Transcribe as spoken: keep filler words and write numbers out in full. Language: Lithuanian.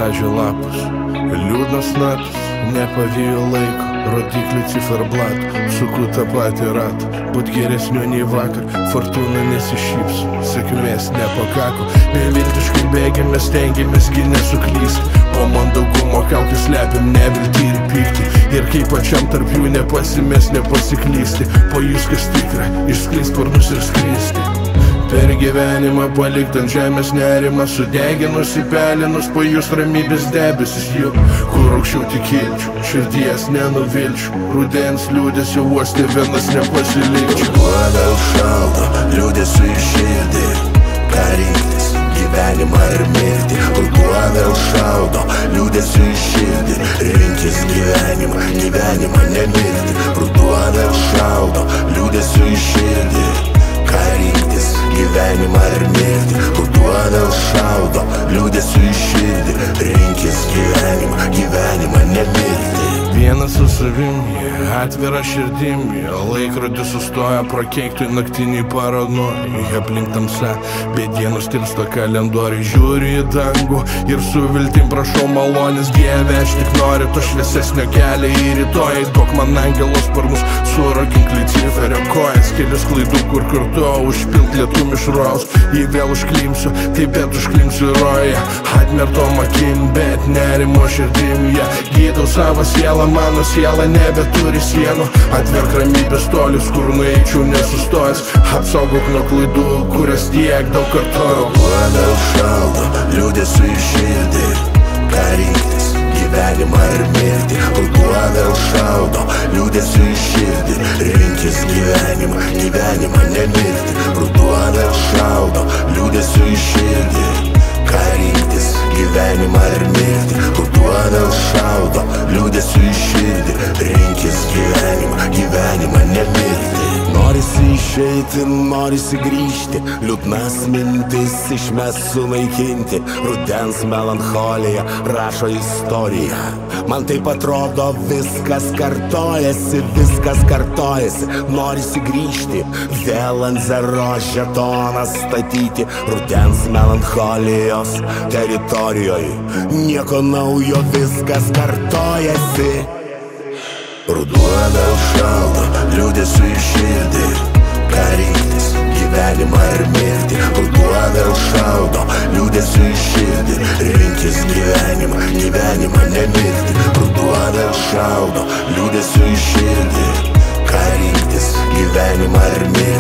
rąžė lapus. Liūdnas natas, nepavijo laiko, rodiklių ciferblatų, suku tą patį ratą, būt geresniu nei vakar, fortūna nesišyps, sėkmės nepakako, beviltiškai bėgiamės, stengiamės gi nesuklysti, o mandagumo kaukės slepiam neviltį ir pyktį, ir kaip pačiam tarp jų nepasimės, nepasiklysti, pajus kas tikra, išskleist sparnus ir skristi. Per gyvenimą palikt ant žemės nerimą, sudeginusi pelinus, pajus ramybės debesis jų, kur aukščiau tik kilčiau, širdies nenuvilčiau, rudens liūdesio uostė vienas nepasilikčiau. Ruduo vėl šaldo, liūdesiu į širdį, ką rinktis, gyvenimą ar mirtį. Ruduo vėl šaldo, liūdesiu į širdį, rinkis gyvenimą, gyvenimą nemirti. Ruduo vėl šaldo, liūdesiu į širdį, ką rinktis, gyvenimą ar mirtį. Ruduo vėl šaldo, liūdesiu į širdį, rinkis gyvenimą, gyvenimą nemirti. Vienas su savim, atvira širdim, laikrodis sustoja prakeiktui naktiniai paranojai, aplink tamsa, bet dienos tirpsta kalendoriai, žiūri į dangų ir su viltim prašau malonės, Dieve, aš tik noriu to šviesesnio kelio į rytojai, duok man angelos sparnus, surakink Luciferio kojas, kelius klaidų, kur kartu užpilt lietų mišraus, jei vėl užklimsiu, taip bet užklimsiu roje, atmertom akim, bet nerimo širdim, ja, gydau savo sielą, mano siela nebeturi sienų, atverk ramybės tolius, kur nueičiau nesustojęs, apsaugok nuo klaidų, kurias tiek daug kartojau. Ruduo vėl šaldo, liūdesiu į širdį, ką rinktis, gyvenimą ar mirtį. Ruduo vėl šaldo, liūdesiu į širdį, rinkis gyvenimą, gyvenimą nemirti. Ruduo vėl šaldo, liūdesiu į širdį, ką rinktis, gyvenimą ar mirtį. Ruduo vėl šaldo, liūdesiu į širdį, rinkis gyvenimą, gyvenimą nemirti. Norisi išeiti, norisi grįžti, liūdnas mintis išmes sunaikinti. Rudens melancholija rašo istoriją, man taip atrodo viskas kartojasi, viskas kartojasi. Norisi grįžti, vėl ant zero žetoną statyti. Rudens melancholijos teritorijoje nieko naujo, viskas kartojasi. Ruduo vėl šaldo, liūdesiu į širdį, ką rinktis, gyvenimą ar mirtį. Ruduo vėl šaldo, liūdesiu į širdį, rinkis gyvenimą, gyvenimą nemirti. Ruduo vėl šaldo, liūdesiu į širdį, ką rinktis, gyvenimą ar mirtį.